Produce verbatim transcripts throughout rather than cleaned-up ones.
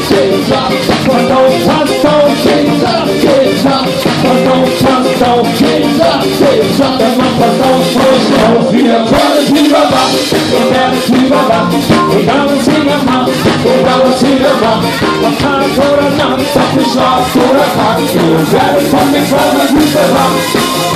Kinder, Verdauungsanstau, Kinder, Kinder, Verdauungsanstau, Kinder, Kinder, wenn man verdauungsfreudig aus, wir wollen lieber wach, wir werden lieber wach, egal was jeder macht, egal was jeder macht, ob Tag oder Nacht, ob ich Schlaf oder Tag, wir werden von den Frauen gut bewacht.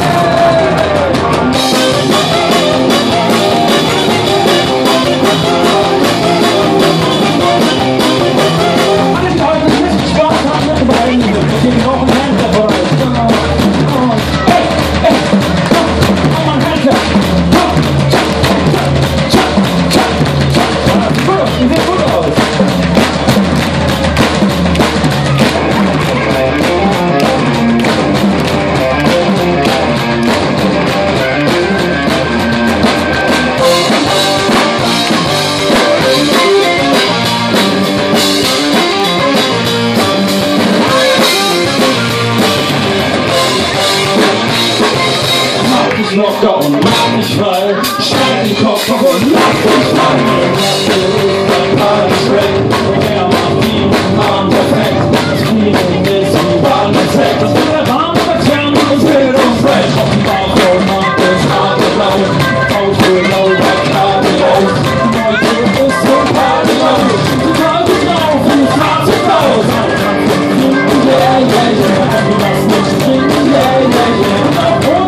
Locker und mach mich frei, stell den Kopf auf und lass dich frei. Dein Paar ist weg und er macht die Mann perfekt. Das Feeling ist wie Bahn perfekt. Das will der Rahmen verkehren und wild und frech. Auf dem Bauch und macht es hart und laut. Haut für low, bei Karte aus. Die Leute ist so Party aus. Du kannst es auf, du kannst es aus. Yeah, yeah, yeah, du lass mich trinken, yeah, yeah, yeah.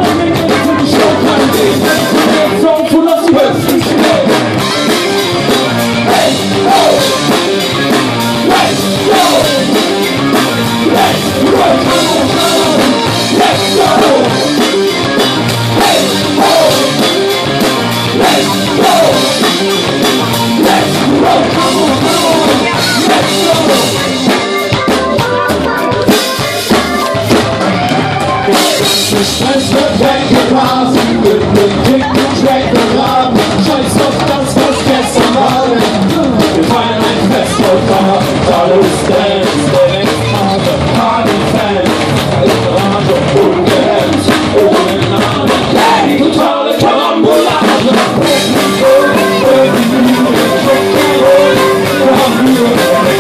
So full of sweat. Hey, oh, let's go, let's go, let's go. Hey, oh, let's go, let's go, come on, come on, let's go. The stress wird weggeblasen, mit dem Kick und Schreck begraben. Scheiß auf das, was gestern war. Wir feiern ein Fest heute Abend, alles Dance, Dance, Harte Party-Fans. Gerade ungehemmt, ohne Namen. Hey, totale Karambolage. Wir haben Mühe,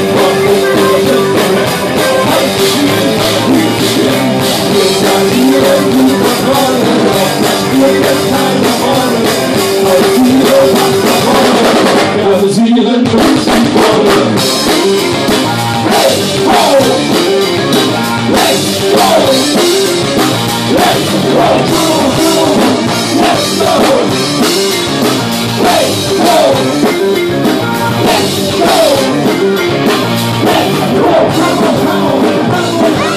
wir singen uns die Wolle. Let's go! Let's go! Let's go! Let's go! Let's go! Let's go! Let's go! Come on, come on.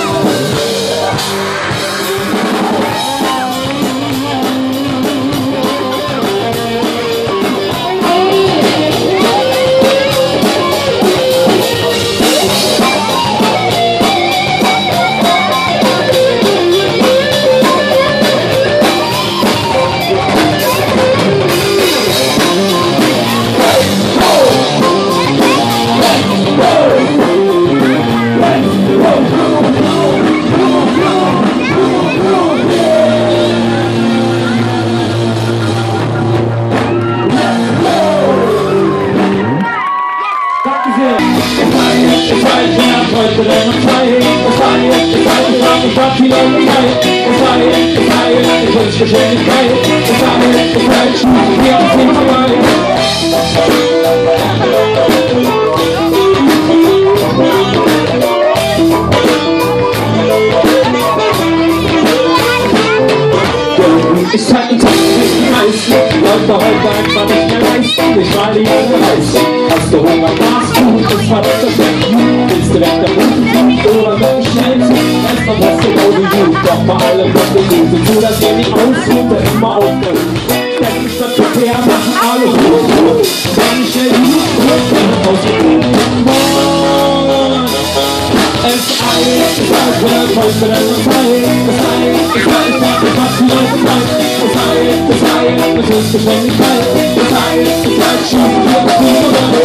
Ich zeig den Tag nicht die meisten, Leute heute einfach nicht mehr leisten, ich war die Jahre heiß. Hast du Hunger, Gas, gut, das war das Versteck. Willst du weg der Boden oder mit dem Schnellsten? Erstmal was du ohne Jugend, doch mal alle Blöcke gut. So dass ihr nicht ausruht, der immer aufhört. Denn ich statt Verkehr machen alle gut. Wenn ich schnell die Luft wird, dann ausgeruht. Es eilt, es eilt, wer heute denn das Zeit? Es eilt, es eilt, was die Leute meint. Es eilt, es eilt, mit Höchstgeschwindigkeit. Es eilt, es eilt, schief, wir bekommen oder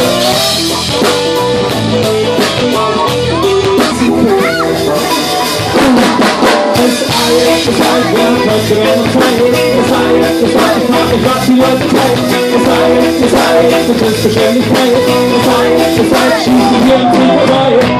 Es eilt, es eilt, wer heute denn das Zeit? Es eilt, es eilt, was die Leute meint. Es eilt, es eilt, mit Höchstgeschwindigkeit. Es eilt, es eilt, schief, wir bekommen oder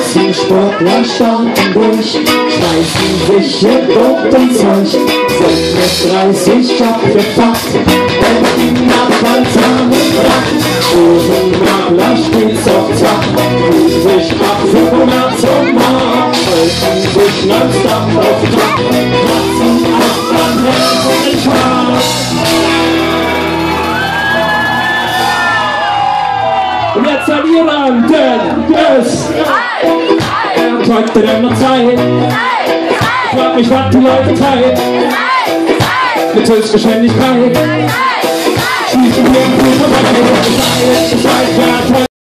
dreißig Sportler starten durch, schmeißen sich ihr dopen Zeug, sind mit dreißig abgefuckt, denn die Nachbarn zusammenbracht. Hosenmakler stets auf Zack, fühlt sich ab für Hunger zum Markt, halten sich nonstop auf Trab, kratzen ab an Herzen in Schwarz. Und jetzt seid ihr dran, denn es er heute denn noch Zeit. Ich frag mich, was die Leute teilt. Mit Höchstgeschwindigkeit. Schießen wir vorbei. Ich weiß, wer